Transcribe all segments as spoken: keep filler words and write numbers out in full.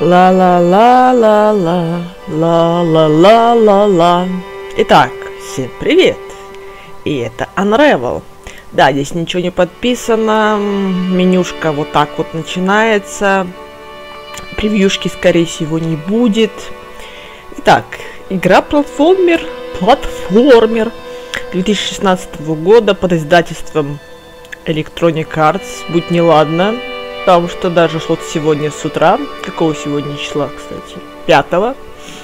Ла-ла-ла-ла-ла, ла-ла-ла-ла-ла. Итак, всем привет! И это Unravel. Да, здесь ничего не подписано, менюшка вот так вот начинается, превьюшки, скорее всего, не будет. Итак, игра платформер, платформер две тысячи шестнадцатого года под издательством Electronic Arts, будь неладно. Потому что даже вот сегодня с утра, какого сегодня числа, кстати, пятого,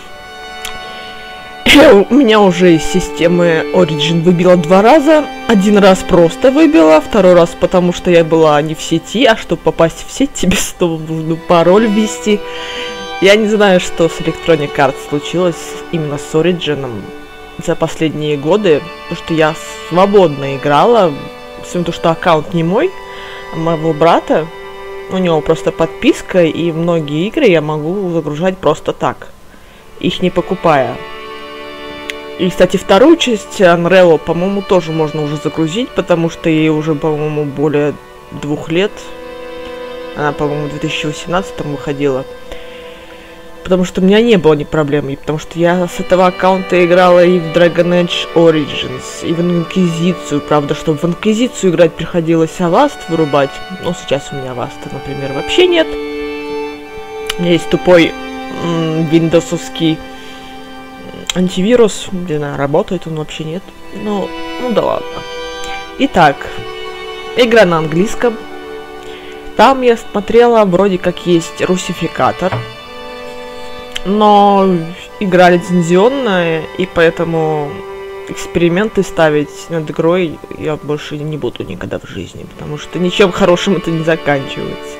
у меня уже из системы Origin выбило два раза. Один раз просто выбила, второй раз потому что я была не в сети, а чтобы попасть в сеть, тебе снова нужно пароль ввести. Я не знаю, что с Electronic Arts случилось именно с Origin за последние годы, потому что я свободно играла, всем то, что аккаунт не мой, а моего брата. У него просто подписка, и многие игры я могу загружать просто так, их не покупая. И, кстати, вторую часть Unravel, по-моему, тоже можно уже загрузить, потому что ей уже, по-моему, более двух лет. Она, по-моему, в две тысячи восемнадцатом выходила. Потому что у меня не было ни проблем, и потому что я с этого аккаунта играла и в Dragon Age Origins, и в Инквизицию. Правда, чтобы в Инквизицию играть, приходилось Avast вырубать. Но сейчас у меня Avast, например, вообще нет. У меня есть тупой виндовсовский антивирус. Не знаю, работает он вообще, нет. Ну, ну да ладно. Итак, игра на английском. Там я смотрела, вроде как есть русификатор. Но игра лицензионная, и поэтому эксперименты ставить над игрой я больше не буду никогда в жизни, потому что ничем хорошим это не заканчивается.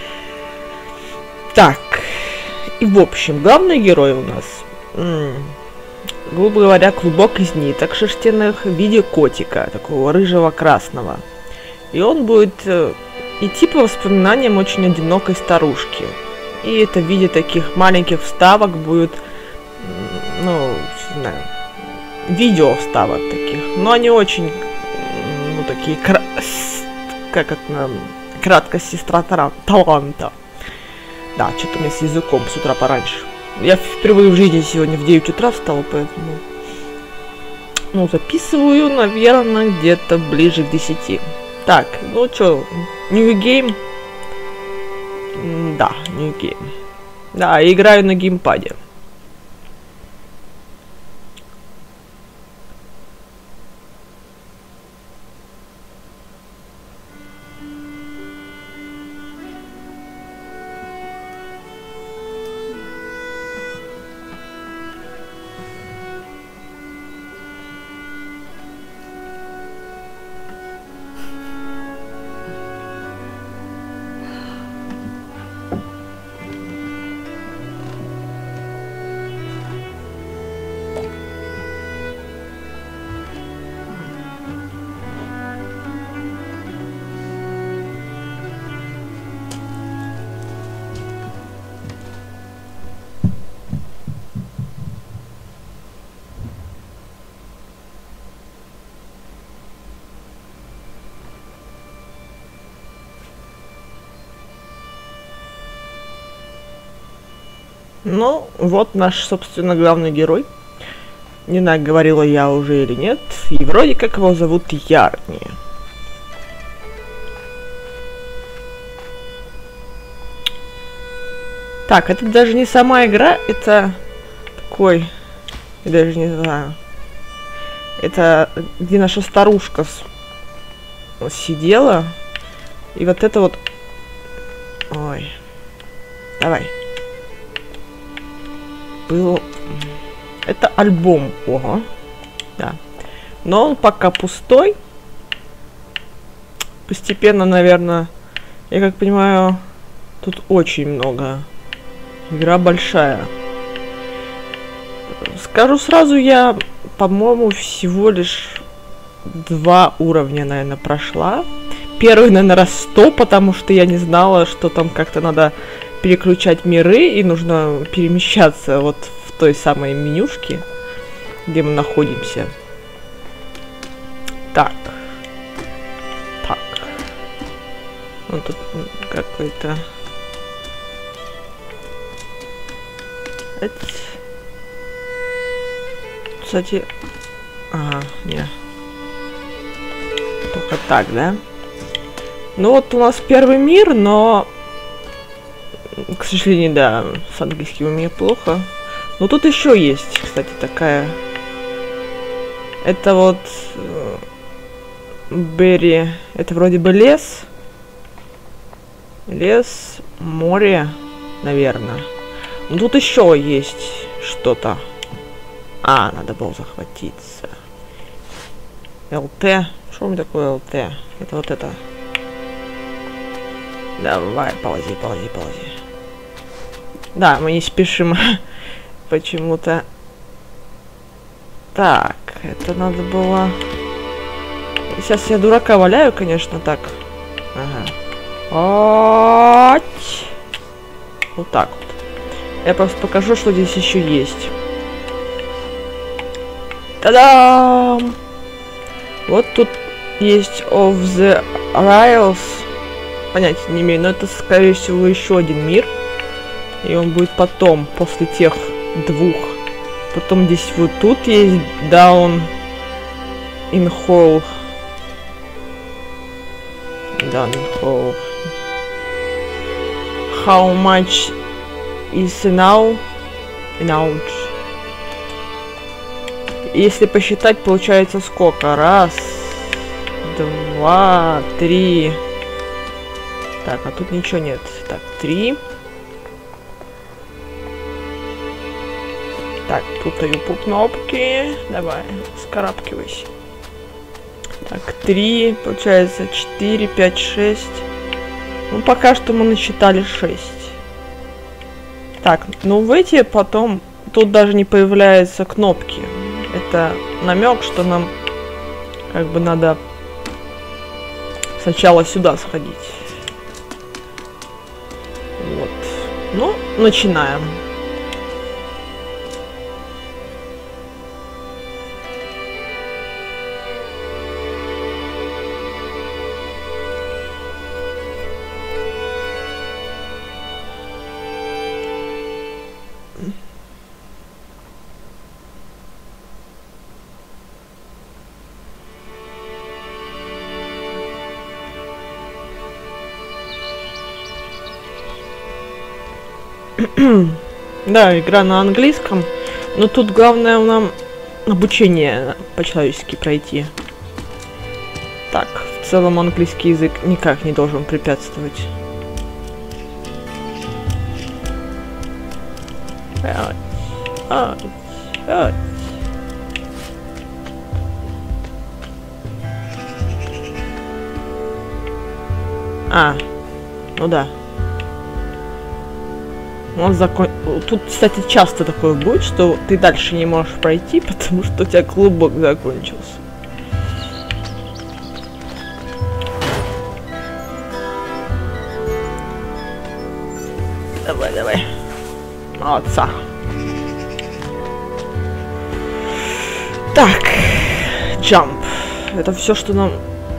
Так, и в общем, главный герой у нас, м-м, грубо говоря, клубок из ниток шерстяных в виде котика, такого рыжего-красного. И он будет э, идти по воспоминаниям очень одинокой старушки. И это в виде таких маленьких вставок будет, ну, не знаю, видео вставок таких. Но они очень, ну, такие, кра- как это, краткость сестра таланта. Да, что-то у меня с языком с утра пораньше. Я впервые в жизни сегодня в девять утра встала, поэтому, ну, записываю, наверное, где-то ближе к десяти. Так, ну что, New Game. Да, New Game. Да, играю на геймпаде. Ну, вот наш, собственно, главный герой. Не знаю, говорила я уже или нет. И вроде как его зовут Ярни. Так, это даже не сама игра, это такой, я даже не знаю. Это где наша старушка с... сидела. И вот это вот... Ой. Давай. Был... Это альбом. Ого. Да. Но он пока пустой. Постепенно, наверное, я как понимаю, тут очень много. Игра большая. Скажу сразу, я, по-моему, всего лишь два уровня, наверное, прошла. Первый, наверное, раз сто, потому что я не знала, что там как-то надо переключать миры, и нужно перемещаться вот в той самой менюшке, где мы находимся. Так. Так. Ну, тут какой-то... Это... Кстати... Ага, не. Только так, да? Ну вот у нас первый мир, но... К сожалению, да, с английским у меня плохо. Но тут еще есть, кстати, такая... Это вот... Берри... Это вроде бы лес. Лес, море, наверное. Но тут еще есть что-то. А, надо было захватиться. ЛТ. Что мне такое ЛТ? Это вот это. Давай, ползи, ползи, ползи. Да, мы не спешим почему-то. Так, это надо было... Сейчас я дурака валяю, конечно, так. Ага. Вот так вот. Я просто покажу, что здесь еще есть. Та-дам! Вот тут есть Of the Rails. Понятия не имею, но это, скорее всего, еще один мир. И он будет потом, после тех двух. Потом здесь вот тут есть Down in Hole. Down in Hole. How much is now? Now. Если посчитать, получается сколько? Раз, два, три. Так, а тут ничего нет. Так, три. Так, путаю по кнопке. Давай, скарабкивайся. Так, три, получается четыре, пять, шесть. Ну, пока что мы насчитали шесть. Так, ну в эти потом... Тут даже не появляются кнопки. Это намек, что нам как бы надо сначала сюда сходить. Вот. Ну, начинаем. Да, игра на английском, но тут главное нам обучение по-человечески пройти. Так, в целом английский язык никак не должен препятствовать. А, ну да. Он закон... Тут, кстати, часто такое будет, что ты дальше не можешь пройти, потому что у тебя клубок закончился. Давай, давай. Молодца. Так. Джамп. Это все, что нам...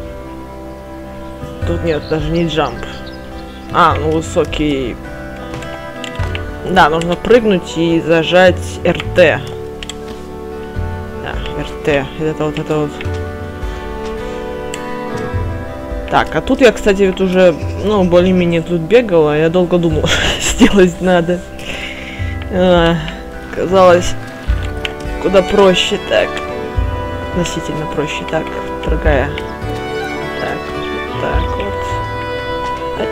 Тут нет, даже не джамп. А, ну высокий... Да, нужно прыгнуть и зажать эр тэ. Да, эр тэ. Это вот это вот. Так, а тут я, кстати, вот уже, ну, более-менее тут бегала. Я долго думала, что сделать надо. А, казалось, куда проще. Так, относительно проще. Так, другая. Так, вот так вот.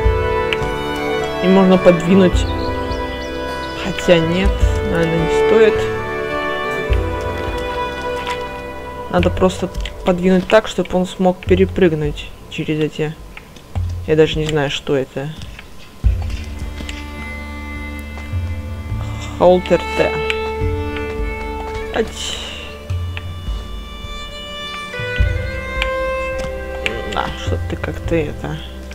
И можно подвинуть. Хотя нет, наверное, не стоит. Надо просто подвинуть так, чтобы он смог перепрыгнуть через эти... Я даже не знаю, что это. Hold эр тэ. Да, что ты как-то это...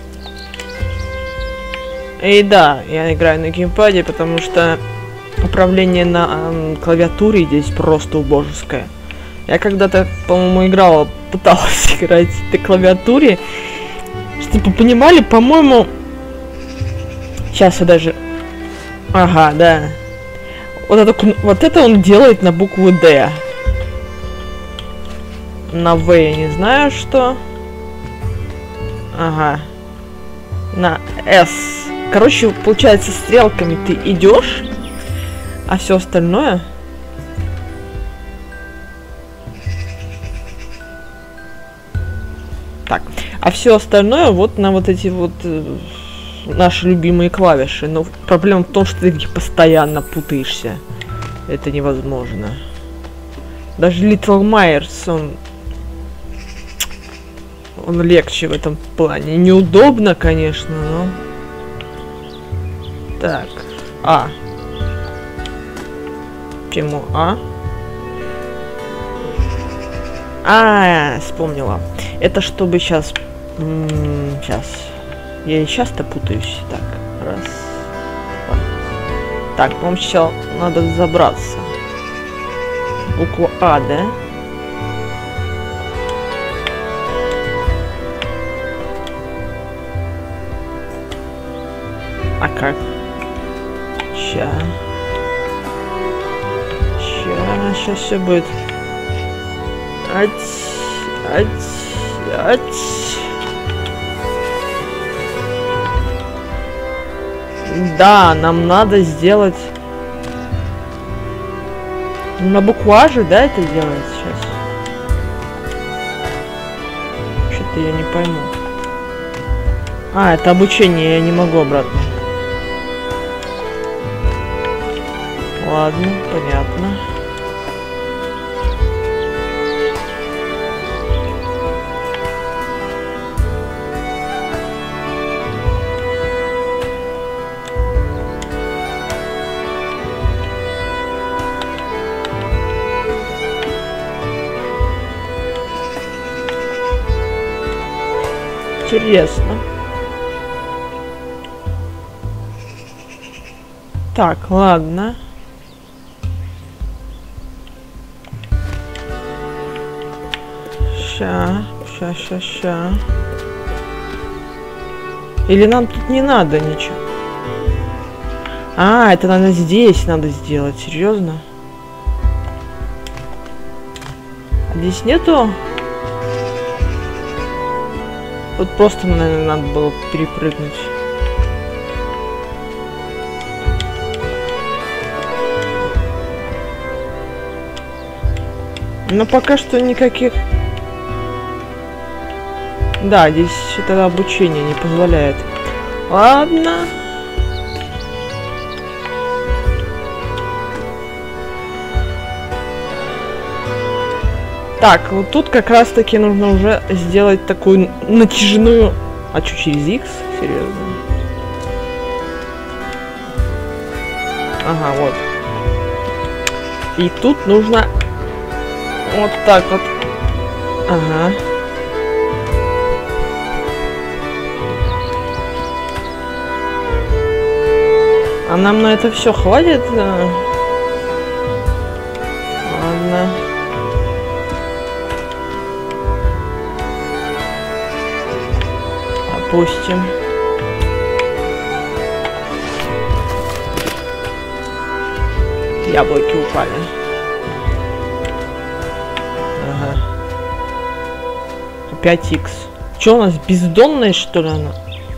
И да, я играю на геймпаде, потому что управление на э, клавиатуре здесь просто убожеское. Я когда-то, по-моему, играла, пыталась играть на клавиатуре. Чтобы вы понимали, по-моему... Сейчас я даже... Ага, да. Вот это, вот это он делает на букву Д. На В я не знаю что. Ага. На С. Короче, получается, стрелками ты идешь, а все остальное... Так. А все остальное вот на вот эти вот э, наши любимые клавиши. Но проблема в том, что ты их постоянно путаешься. Это невозможно. Даже Little Myers, он... Он легче в этом плане. Неудобно, конечно, но... Так. А. Почему А? А, вспомнила. Это чтобы сейчас... Сейчас. Я и часто путаюсь. Так, раз. Два. Так, вам сейчас надо забраться. Буква А, да? А как? Ща. Ща, сейчас все будет. Ать, ать, ать. Да, нам надо сделать... На букву А же, да, это делать сейчас? Что-то я не пойму. А, это обучение, я не могу обратно. Ладно, понятно. Интересно. Так, ладно. Ща, ща, ща, ща. Или нам тут не надо ничего? А, это надо здесь надо сделать, серьезно? А здесь нету? Вот просто, наверное, надо было перепрыгнуть. Но пока что никаких... Да, здесь это обучение не позволяет. Ладно. Так, вот тут как раз таки нужно уже сделать такую натяжную... А что, через X? Серьезно? Ага, вот. И тут нужно... Вот так вот. Ага. А нам на это все хватит? Ладно. Опустим. Яблоки упали. Ага. Опять X. Че у нас, бездонная, что ли, она?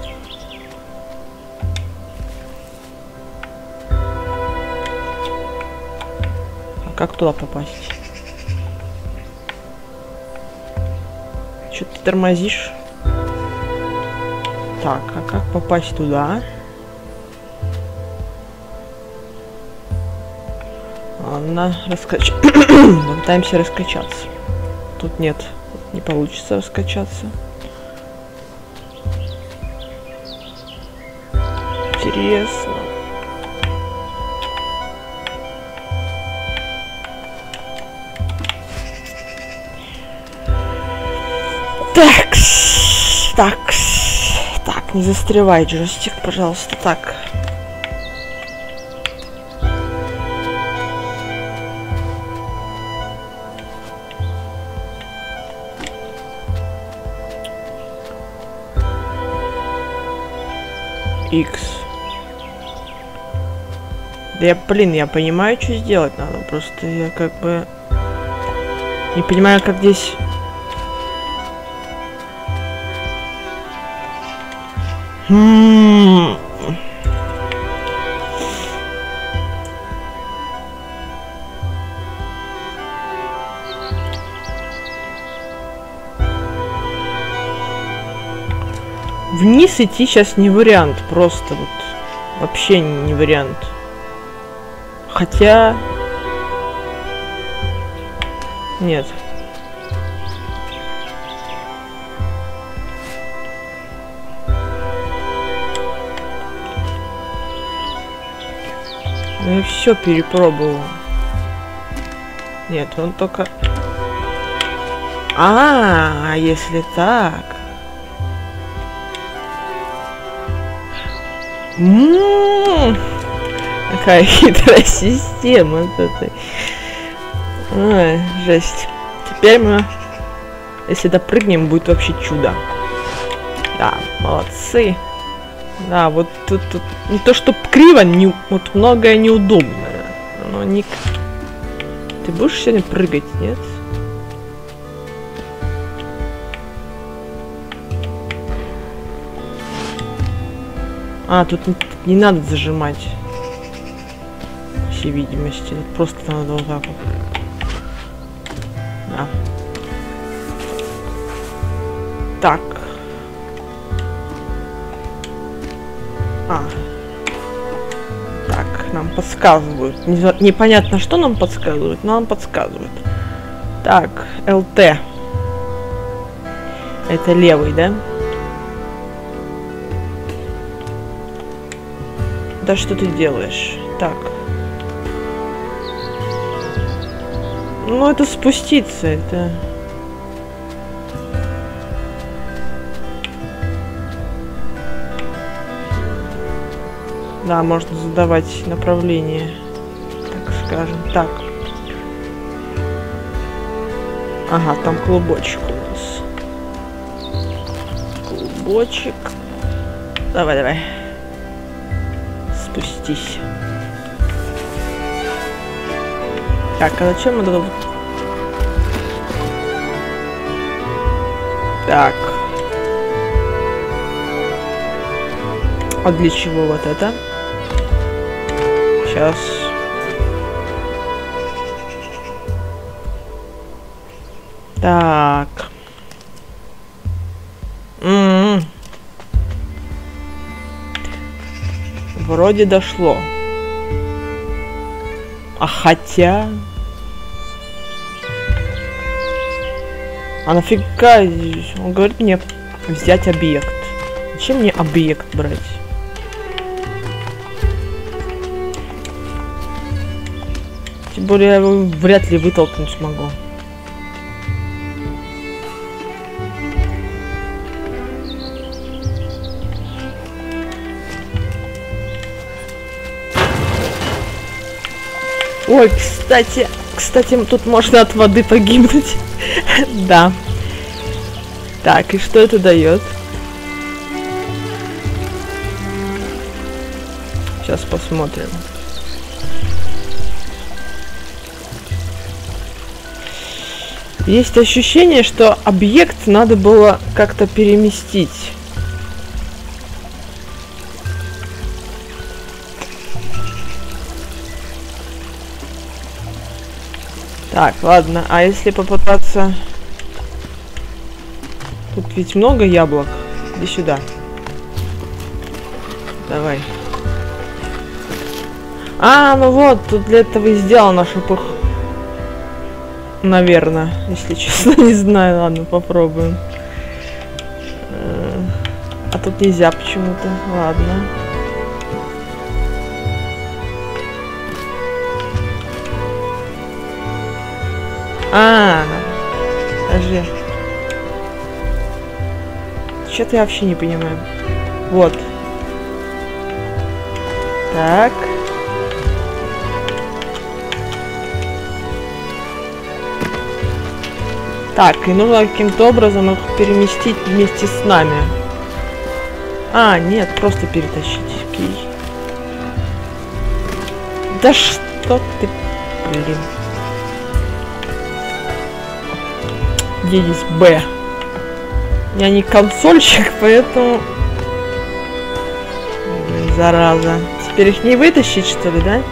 А как туда попасть? Че ты тормозишь? Так, а как попасть туда? Ладно, раскач... Пытаемся раскачаться. Тут нет, не получится раскачаться. Интересно. Такс, такс, так, не застревай, джойстик, пожалуйста, так. X. Да я, блин, я понимаю, что сделать надо. Просто я как бы не понимаю, как здесь... Хм... Вниз идти сейчас не вариант, просто вот вообще не вариант. Хотя... Нет. Ну я все перепробовал. Нет, он только... А, -а, -а если так... Ммм, какая хитрая система вот этой. Ой, жесть. Теперь мы, если допрыгнем, будет вообще чудо. Да, молодцы. Да, вот тут, тут не то, что криво, не, вот многое неудобное. Но не... Ты будешь сегодня прыгать, нет? А, тут не, не надо зажимать. По всей видимости. Тут просто надо вот так вот. Да. Так. А. Так, нам подсказывают. Не, непонятно, что нам подсказывают, но нам подсказывают. Так, эл тэ. Это левый, да? Да что ты делаешь? Так. Ну, это спуститься, это... Да, можно задавать направление, так скажем. Так. Ага, там клубочек у нас. Клубочек. Давай, давай. Спустись. Так, а зачем это? Так. А для чего вот это? Сейчас. Так. М-м-м. Вроде дошло. А хотя... А нафига? Он говорит мне взять объект. Зачем мне объект брать? Тем более я его вряд ли вытолкнуть смогу. Ой, кстати, кстати, тут можно от воды погибнуть. Да. Так, и что это дает? Сейчас посмотрим. Есть ощущение, что объект надо было как-то переместить. Так, ладно, а если попытаться... Тут ведь много яблок. Иди сюда. Давай. А, ну вот, тут для этого и сделано, чтобы их... Наверное, если честно, не знаю. Ладно, попробуем. А тут нельзя почему-то. Ладно. А, подожди. Что-то я вообще не понимаю. Вот. Так. Так, и нужно каким-то образом их переместить вместе с нами. А, нет, просто перетащить. Окей. Да что ты, блин. Где здесь Б? Я не консольщик, поэтому... Зараза. Теперь их не вытащить, что ли, да?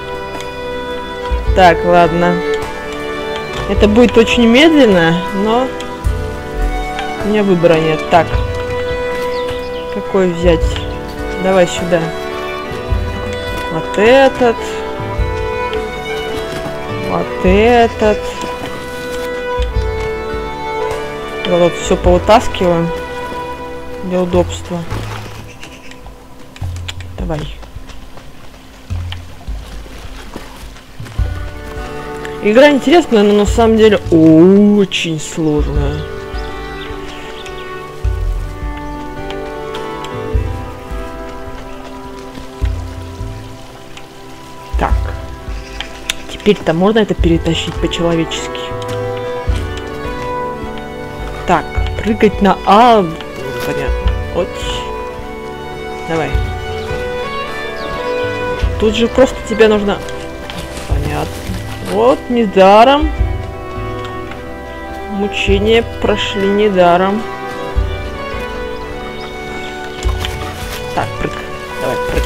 Так, ладно. Это будет очень медленно, но... У меня выбора нет. Так. Какой взять? Давай сюда. Вот этот. Вот этот. Вот все повытаскиваем для удобства. Давай. Игра интересная, но на самом деле очень сложная. Так. Теперь-то можно это перетащить по-человечески. Так, прыгать на А. Понятно. Вот. Давай. Тут же просто тебе нужно... Понятно. Вот, недаром. Мучения прошли недаром. Так, прыг. Давай, прыг.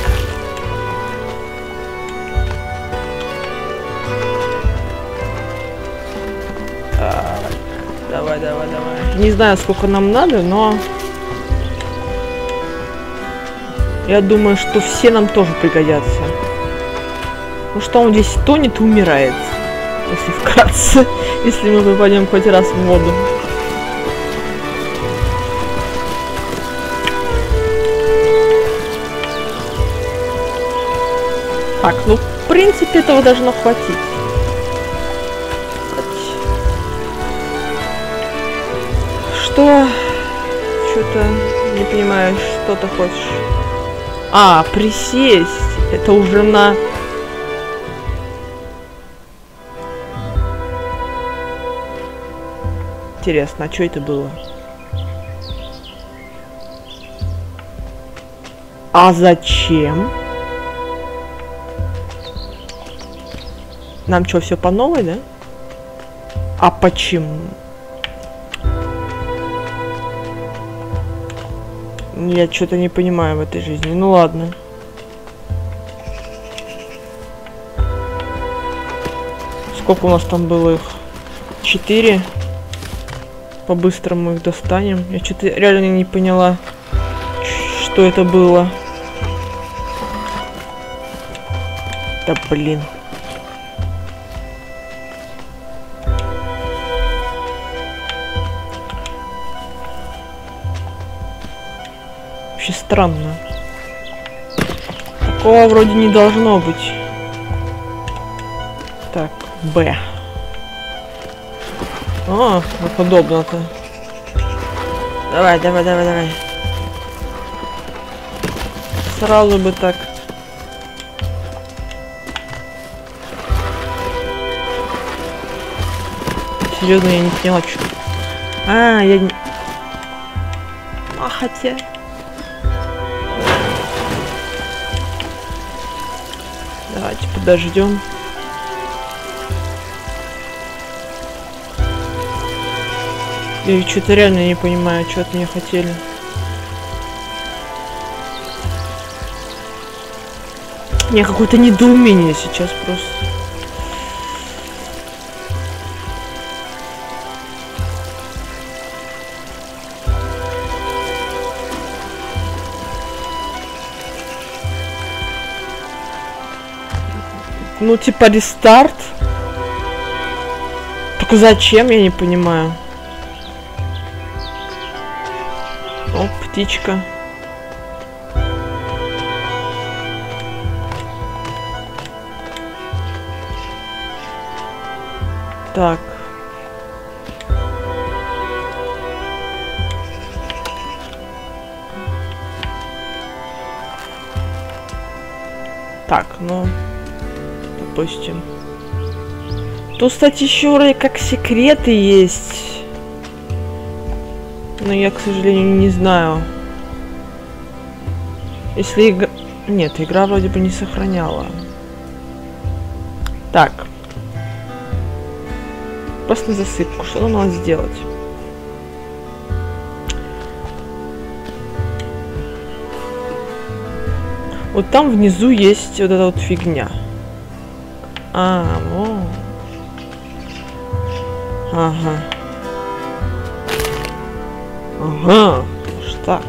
Так. Давай, давай, давай. Не знаю, сколько нам надо, но... Я думаю, что все нам тоже пригодятся. Ну что, он здесь тонет и умирает. Если вкратце. Если мы попадем хоть раз в воду. Так, ну в принципе этого должно хватить. Что? Что-то не понимаю, что ты хочешь. А, присесть. Это уже на... Интересно, а что это было? А зачем? Нам что, все по новой, да? А почему? Я что-то не понимаю в этой жизни. Ну ладно. Сколько у нас там было их? Четыре. По-быстрому их достанем. Я что-то реально не поняла, что это было. Да блин. Вообще странно. Такого вроде не должно быть. Так, Б. О, как удобно-то. Давай, давай, давай, давай. Сразу бы так. Серьезно, я не поняла, что. А, я не... А, хотя... Давайте подождем. Я что-то реально не понимаю, что от меня хотели. У меня какое-то недоумение сейчас просто. Ну, типа рестарт. Только зачем, я не понимаю. О, птичка. Так. Так, ну, допустим. Тут, кстати, еще вроде как секреты есть. Но я, к сожалению, не знаю. Если игра... Нет, игра вроде бы не сохраняла. Так. Просто на засыпку. Что нам надо сделать? Вот там внизу есть вот эта вот фигня. А, о. Ага. Ага. Аж так.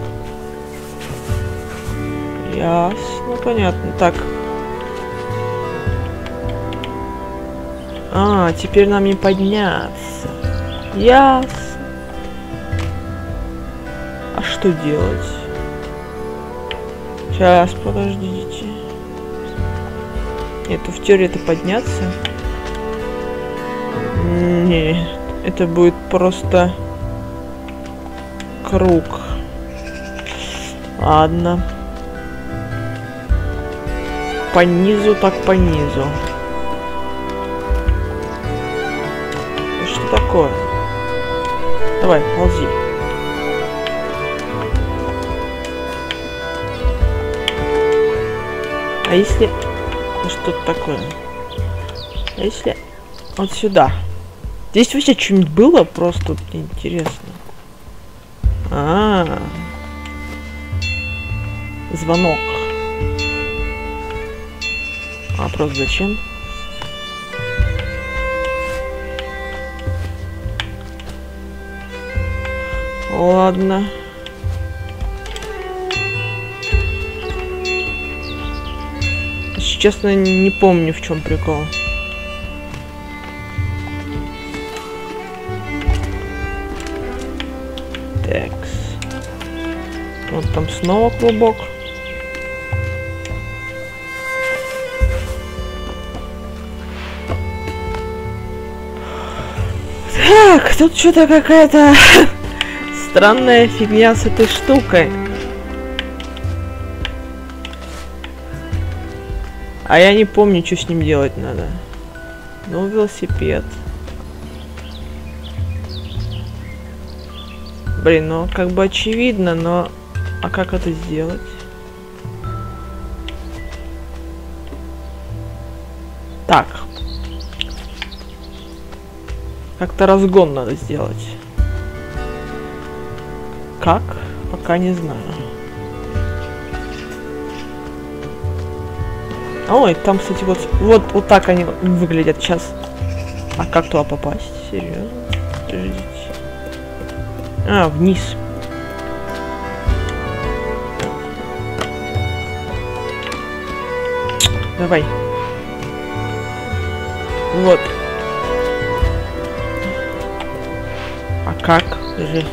Ясно, понятно. Так. А, теперь нам не подняться. Ясно. А что делать? Сейчас, подождите. Нет, в теории это подняться. Нет, это будет просто круг. Ладно. По низу, так по низу. Что такое? Давай, ползи. А если... Ну, что-то такое. А если... Вот сюда. Здесь вообще что-нибудь было? Просто интересно. А, -а, а. Звонок. А просто зачем? Ладно. Честно, не помню, в чем прикол. Такс. Вот там снова клубок. Так, тут что-то какая-то странная фигня с этой штукой. А я не помню, что с ним делать надо. Ну, велосипед. Блин, ну как бы очевидно, но... А как это сделать? Так. Как-то разгон надо сделать. Как? Пока не знаю. Ой, там, кстати, вот, вот, вот так они выглядят сейчас. А как туда попасть? Серьезно? Подождите. А, вниз. Давай. Вот. А как? Подожди.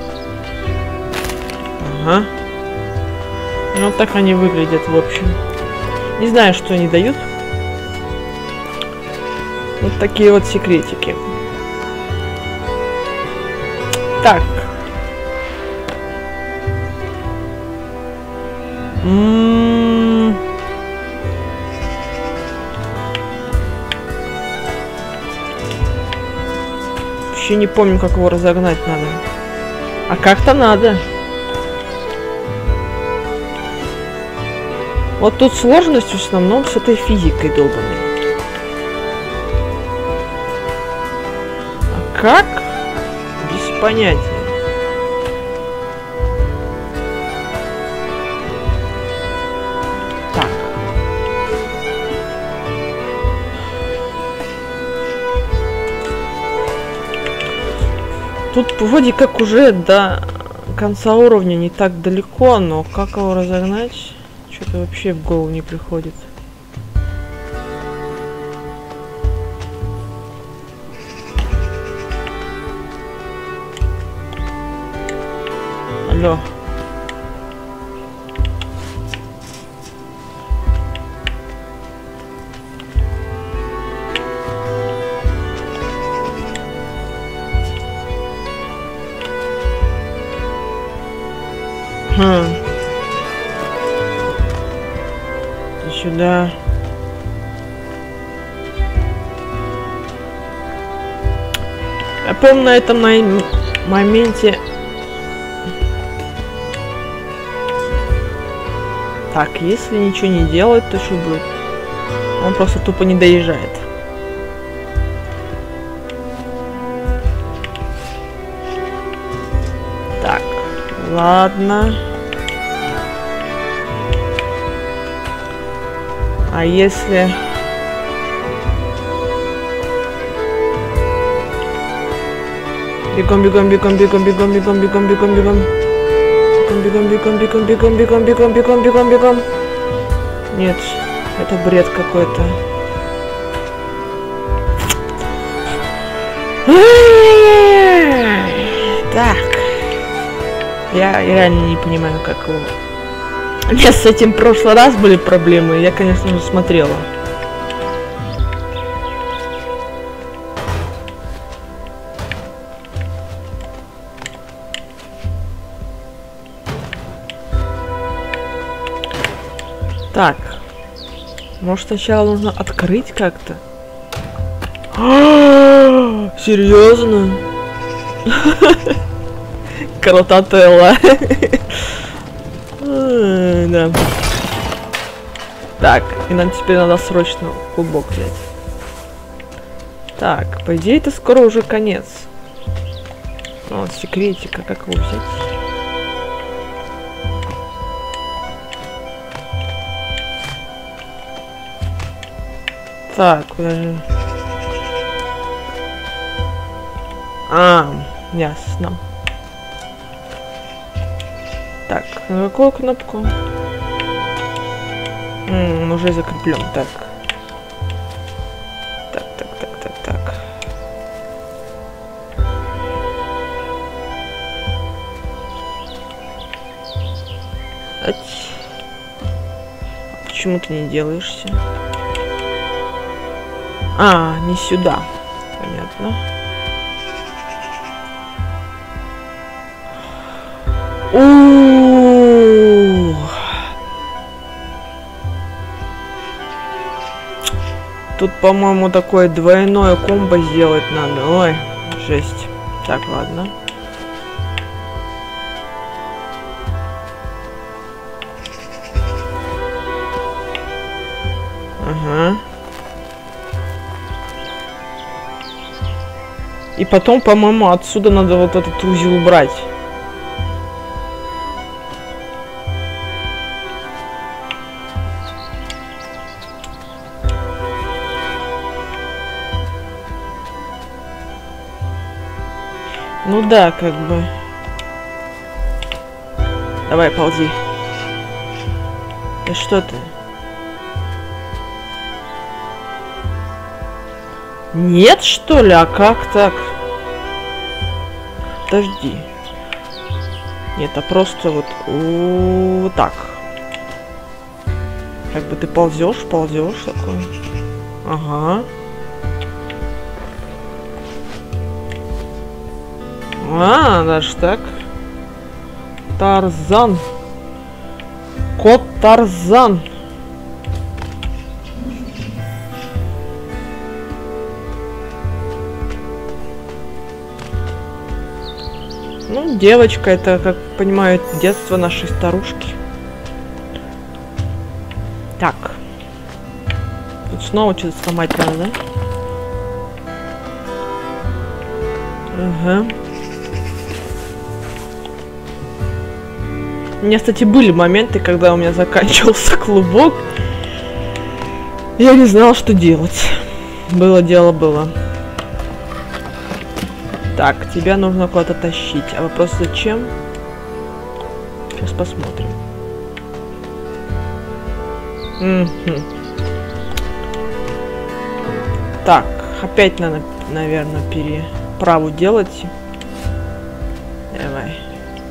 Ага. Ну, вот так они выглядят, в общем. Не знаю, что они дают. Вот такие вот секретики. Так. М-м-м. Вообще не помню, как его разогнать надо. А как-то надо. Вот тут сложность в основном с этой физикой долбаной. А как? Без понятия. Так. Тут вроде как уже до конца уровня не так далеко, но как его разогнать? Что-то вообще в голову не приходит. Алло. Хм. Сюда. Я помню, на этом моменте... Так, если ничего не делать, то что будет? Он просто тупо не доезжает. Так, ладно. А если... Бегом, бегом, бегом, бегом, бегом, бегом, бегом, бегом, бегом. Бегом, бегом, бегом, бегом, бегом, бегом, бегом, бегом, бегом. Нет, это бред какой-то. Так. Я реально не понимаю, как его... У меня с этим в прошлый раз были проблемы, я, конечно же, смотрела. Так. Может, сначала нужно открыть как-то? Серьезно? Крутотелла. Да. Так, и нам теперь надо срочно клубок взять. Так, по идее, это скоро уже конец. Ну, вот секретика, как его взять? Так, подожди. А, ясно. Так, на какую кнопку? М, он уже закреплен. Так. Так, так, так, так, так. Ать. Почему ты не делаешься? А, не сюда. Понятно. У-у-у. Тут, по-моему, такое двойное комбо сделать надо. Ой, жесть. Так, ладно. Ага. И потом, по-моему, отсюда надо вот этот узел убрать. Ну да, как бы. Давай, ползи. Да что ты? Нет, что ли? А как так? Подожди. Нет, а просто вот, вот так. Как бы ты ползешь, ползешь такой. Ага. А, даже так. Тарзан. Кот Тарзан. Ну, девочка, это, как понимаю, детство нашей старушки. Так. Тут снова что-то сломать надо, да? Ага. У меня, кстати, были моменты, когда у меня заканчивался клубок. Я не знала, что делать. Было дело, было. Так, тебя нужно куда-то тащить. А вопрос зачем? Сейчас посмотрим. Угу. Так, опять надо, наверное, переправу делать. Давай.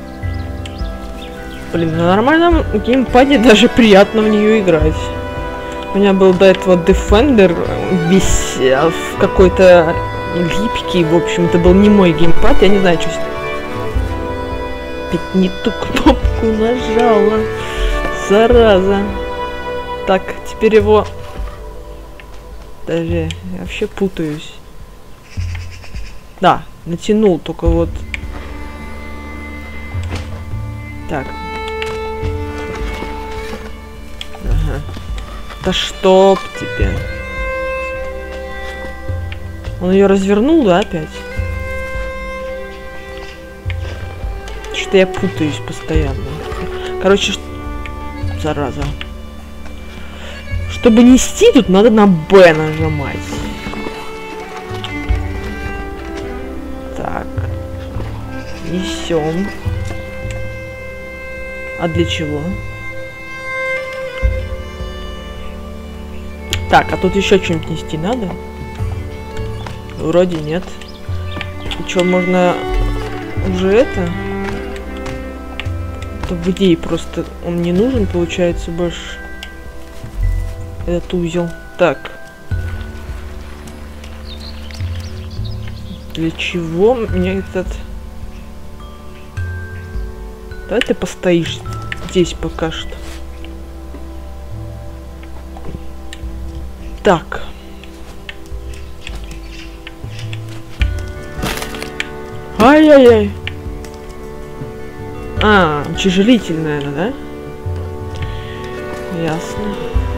Блин, на нормальном геймпаде даже приятно в нее играть. У меня был до этого Defender весь в какой-то липкий, в общем, это был не мой геймпад, я не знаю, что с... Ведь не ту кнопку нажала, зараза. Так, теперь его... Даже я вообще путаюсь. Да, натянул, только вот... Так. Ага. Да чтоб тебе. Он ее развернул, да, опять? Как-то я путаюсь постоянно. Короче, зараза. Чтобы нести, тут надо на Б нажимать. Так. Несем. А для чего? Так, а тут еще что-нибудь нести надо? Вроде нет. И что, можно уже это? То в идее просто он не нужен, получается, больше. Этот узел. Так. Для чего мне этот... Давай ты постоишь здесь пока что. Так. Ай-яй-яй. А, утяжелитель, наверное, да? Ясно.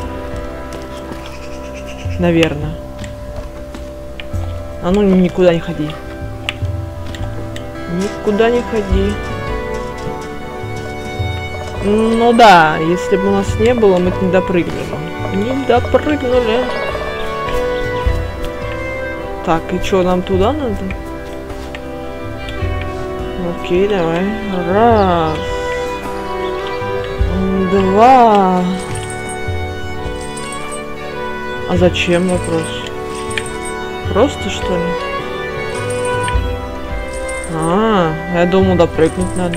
Наверное. А ну никуда не ходи. Никуда не ходи. Ну да, если бы у нас не было, мы не допрыгнули. Не допрыгнули. Так, и что, нам туда надо? Окей, давай. Раз. Два. А зачем, вопрос? Просто, что ли? А, я думал, допрыгнуть надо.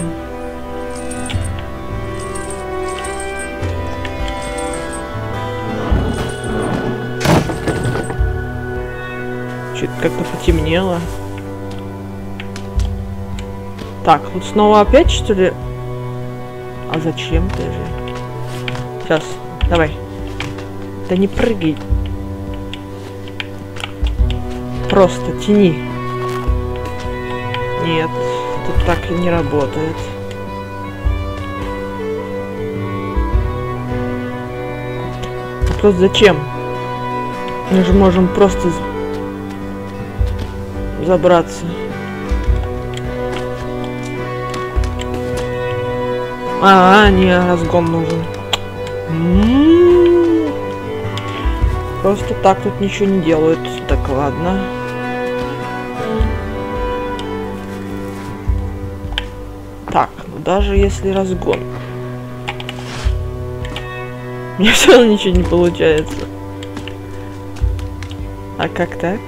Что-то как-то потемнело. Так, тут снова опять, что ли? А зачем ты же? Сейчас, давай. Да не прыгай. Просто тяни. Нет, тут так и не работает. Вопрос зачем? Мы же можем просто забраться. А, не, разгон нужен. М-м-м. Просто так тут ничего не делают. Так, ладно. Так, ну даже если разгон. Мне все равно ничего не получается. А как так?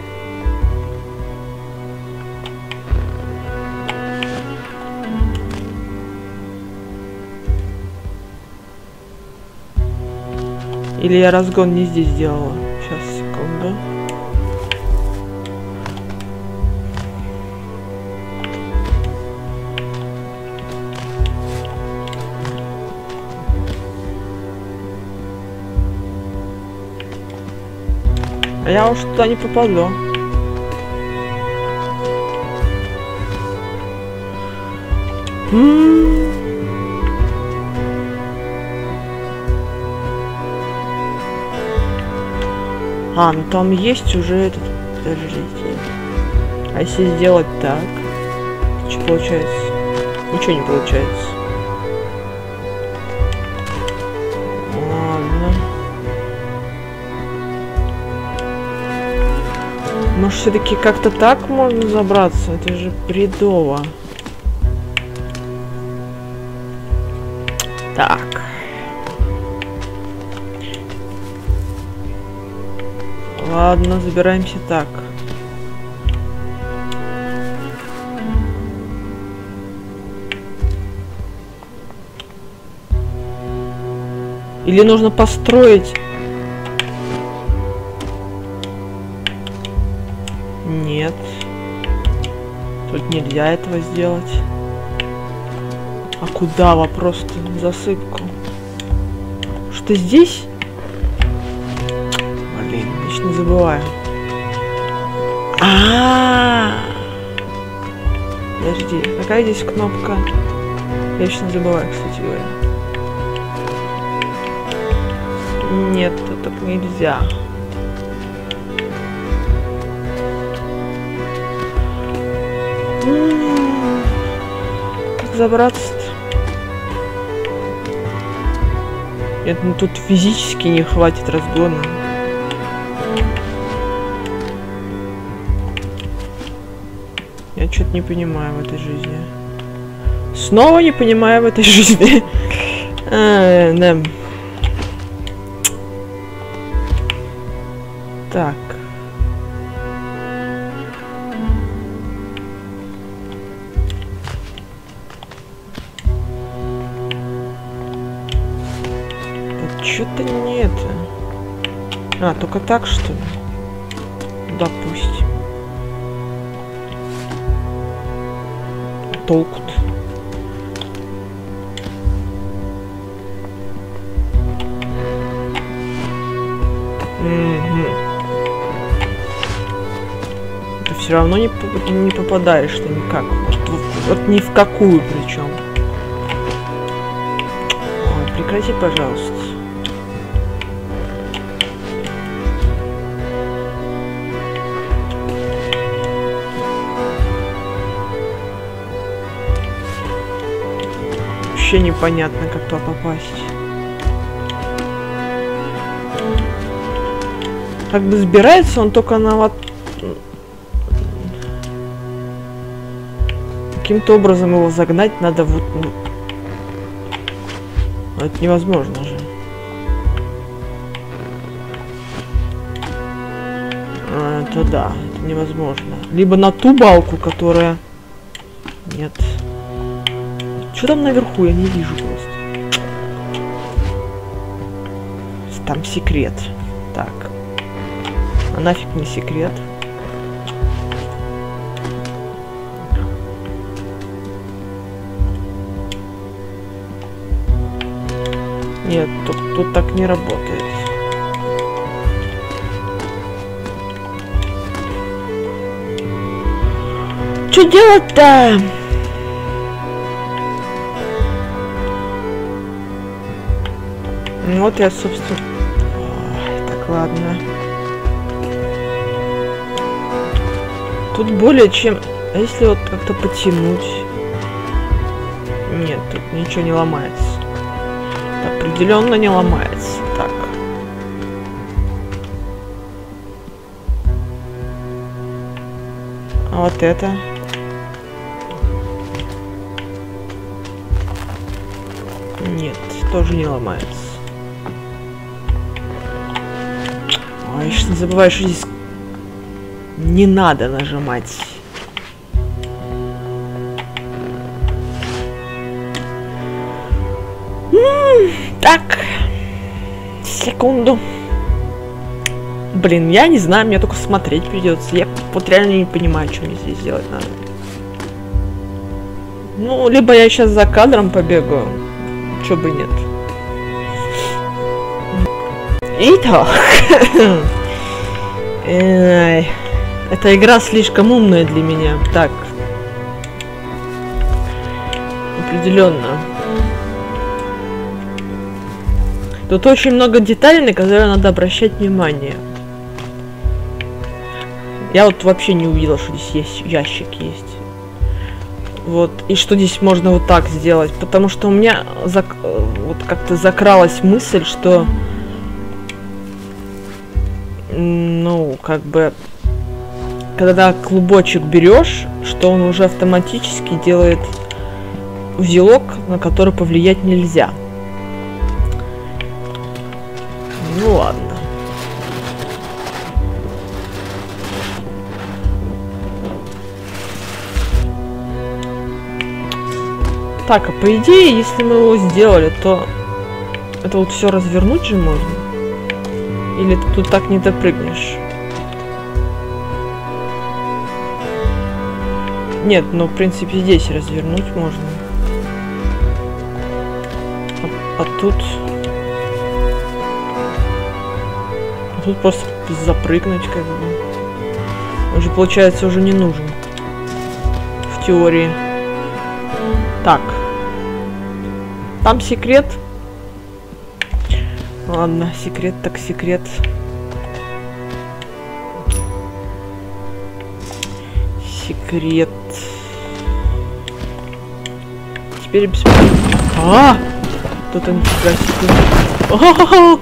Или я разгон не здесь сделала? Сейчас, секунду. А я уж туда не попаду. М-м-м. А, ну там есть уже этот... Подождите. А если сделать так? Что получается? Ничего не получается. Ладно. Может, все-таки как-то так можно забраться? Это же бредово. Так. Ладно, забираемся так. Или нужно построить? Нет. Тут нельзя этого сделать. А куда вопрос-то? Засыпку. Что здесь? Блин, вечно забываю. А-а-а! Подожди, какая здесь кнопка? Я вечно забываю, кстати говоря. Нет, тут так нельзя. Как забраться-то? Нет, ну тут физически не хватит разгона. Я что-то не понимаю в этой жизни. Снова не понимаю в этой жизни. а, да. Так. Что-то не это. А, только так, что ли? Допустим. Толку-то. Угу. Ты все равно не, не попадаешь, что никак. Вот, вот, вот ни в какую причем. Ой, прекрати, пожалуйста. Вообще непонятно, как туда попасть. Как бы сбирается он только на вот... Каким-то образом его загнать надо вот... Ну... Это невозможно же. А, это да, это невозможно. Либо на ту балку, которая... Нет. Что там наверху? Я не вижу просто. Там секрет. Так. А нафиг не секрет. Нет, тут, тут так не работает. Что делать-то? Вот я, собственно... Ой, так, ладно. Тут более чем... А если вот как-то потянуть? Нет, тут ничего не ломается. Определенно не ломается. Так. А вот это? Нет, тоже не ломается. Ой, не забывай, что здесь не надо нажимать. М-м, так, секунду. Блин, я не знаю, мне только смотреть придется. Я вот реально не понимаю, что мне здесь делать надо. Ну, либо я сейчас за кадром побегаю, чё бы нет. Итак. Эта игра слишком умная для меня. Так. Определенно. Тут очень много деталей, на которые надо обращать внимание. Я вот вообще не увидела, что здесь есть ящик есть. Вот. И что здесь можно вот так сделать. Потому что у меня зак... вот как-то закралась мысль, что... Ну, как бы... Когда клубочек берешь, что он уже автоматически делает узелок, на который повлиять нельзя. Ну ладно. Так, а по идее, если мы его сделали, то это вот все развернуть же можно? Или ты тут так не допрыгнешь? Нет, ну в принципе здесь развернуть можно. А, а тут... А тут просто запрыгнуть как бы. Он же получается уже не нужен. В теории. Так. Там секрет. Ладно, секрет так секрет. Секрет. теперь бесполезно. А! Тут он красит.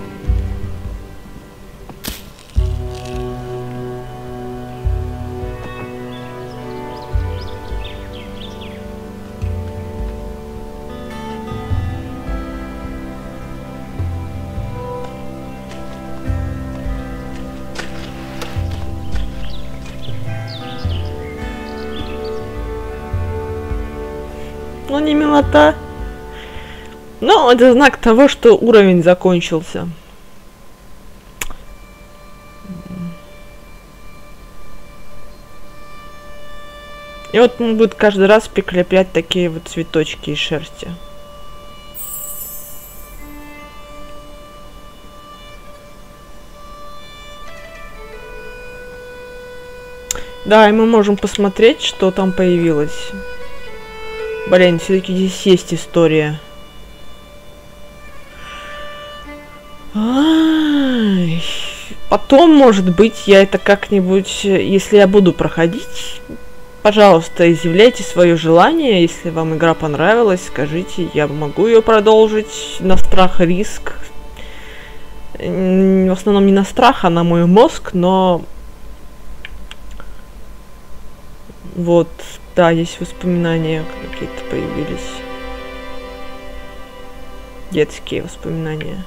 Ну, не милота. Но это знак того, что уровень закончился. И вот он будет каждый раз прикреплять такие вот цветочки из шерсти. Да, и мы можем посмотреть, что там появилось. Блин, все-таки здесь есть история. Ай, потом, может быть, я это как-нибудь, если я буду проходить, пожалуйста, изъявляйте свое желание. Если вам игра понравилась, скажите, я могу ее продолжить на страх и риск. В основном не на страх, а на мой мозг, но вот. Да, есть воспоминания какие-то появились. Детские воспоминания.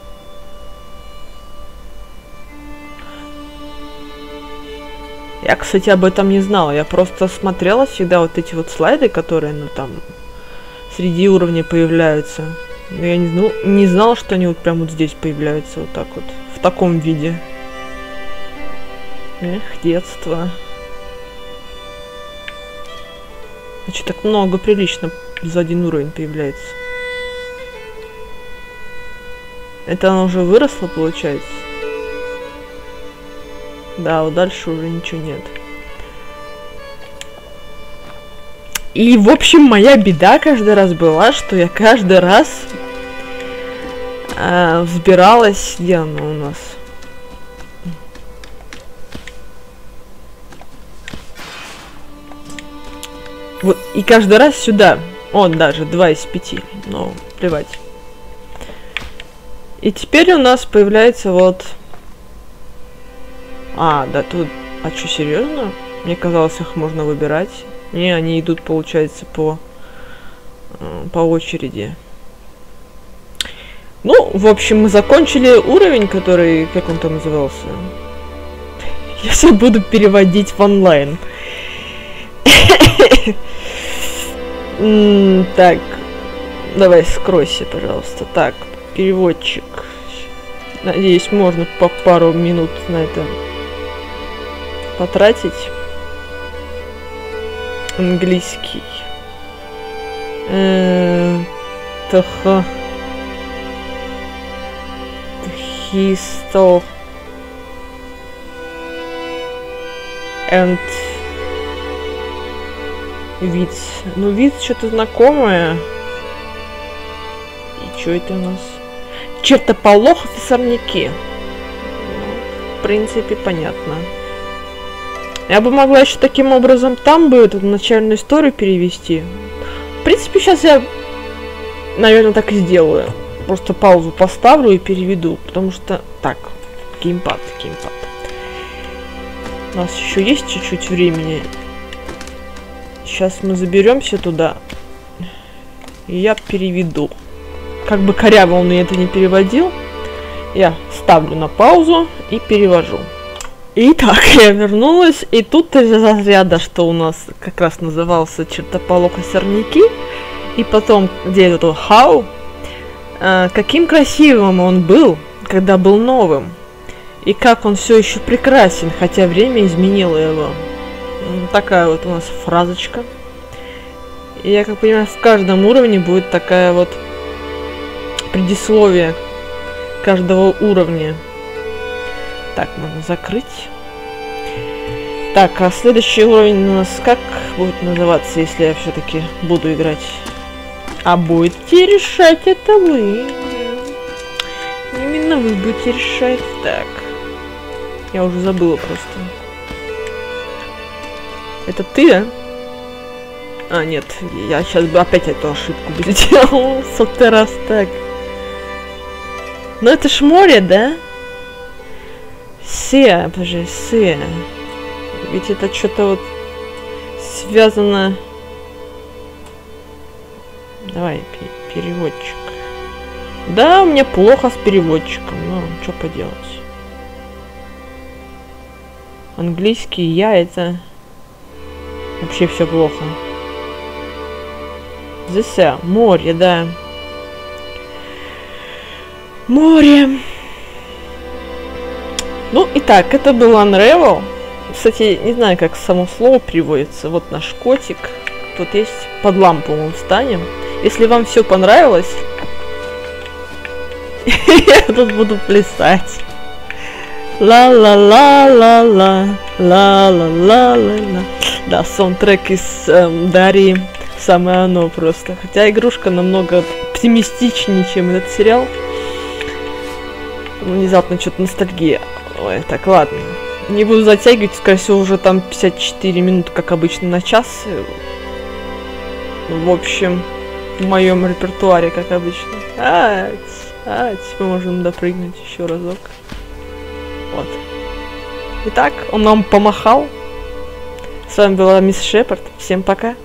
Я, кстати, об этом не знала. Я просто смотрела всегда вот эти вот слайды, которые, ну, там, среди уровней появляются. Но я не, ну, не знала, что они вот прям вот здесь появляются вот так вот. В таком виде. Эх, детство. Значит, так много прилично за один уровень появляется. Это она уже выросла, получается? Да, вот дальше уже ничего нет. И, в общем, моя беда каждый раз была, что я каждый раз э, взбиралась... Где она у нас? Вот, и каждый раз сюда. Он даже два из пяти. Но плевать. И теперь у нас появляется вот... А, да, тут... А что, серьезно? Мне казалось, их можно выбирать. Не, они идут, получается, по... По очереди. Ну, в общем, мы закончили уровень, который... Как он там назывался? Я все буду переводить в онлайн. Так, давай скройся, пожалуйста. Так, переводчик. Надеюсь, можно по пару минут на это потратить. Английский. Тх. Хисто. And вид. Ну, вид что-то знакомое. И что это у нас? Чертополох и сорняки. Ну, в принципе, понятно. Я бы могла еще таким образом там бы эту начальную историю перевести. В принципе, сейчас я, наверное, так и сделаю. Просто паузу поставлю и переведу. Потому что... Так, геймпад, геймпад. У нас еще есть чуть-чуть времени. Сейчас мы заберемся туда. И я переведу. Как бы коряво он и это не переводил. Я ставлю на паузу и перевожу. Итак, я вернулась. И тут из разряда, что у нас как раз назывался чертополох и сорняки. И потом, где это how. Э, каким красивым он был, когда был новым. И как он все еще прекрасен, хотя время изменило его. Такая вот у нас фразочка. И я, как понимаю, в каждом уровне будет такая вот предисловие каждого уровня. Так, можно закрыть. Так, а следующий уровень у нас как будет называться, если я все-таки буду играть? А будете решать это вы. Именно вы будете решать. Так. Я уже забыла просто. Это ты, да? А, нет, я сейчас бы опять эту ошибку бы сделал. Сотый раз так. Ну это ж море, да? Се, подожди, се. Ведь это что-то вот связано... Давай, переводчик. Да, у меня плохо с переводчиком, ну, что поделать. Английский я, это... Вообще все плохо. Здесь море, да. Море. Ну, итак, это был Unravel. Кстати, не знаю, как само слово переводится. Вот наш котик. Тут есть под лампу мы встанем. Если вам все понравилось, я тут буду плясать. Ла-ла-ла-ла-ла, ла-ла-ла-ла-ла. Да, саундтрек из эм, Дарьи. Самое оно просто. Хотя игрушка намного оптимистичнее, чем этот сериал. Внезапно что-то ностальгия. Ой, так, ладно. Не буду затягивать, скорее всего, уже там пятьдесят четыре минуты, как обычно, на час. В общем, в моем репертуаре, как обычно. Ать, ать, мы можем допрыгнуть еще разок. Вот. Итак, он нам помахал. С вами была Мисс Шепард. Всем пока.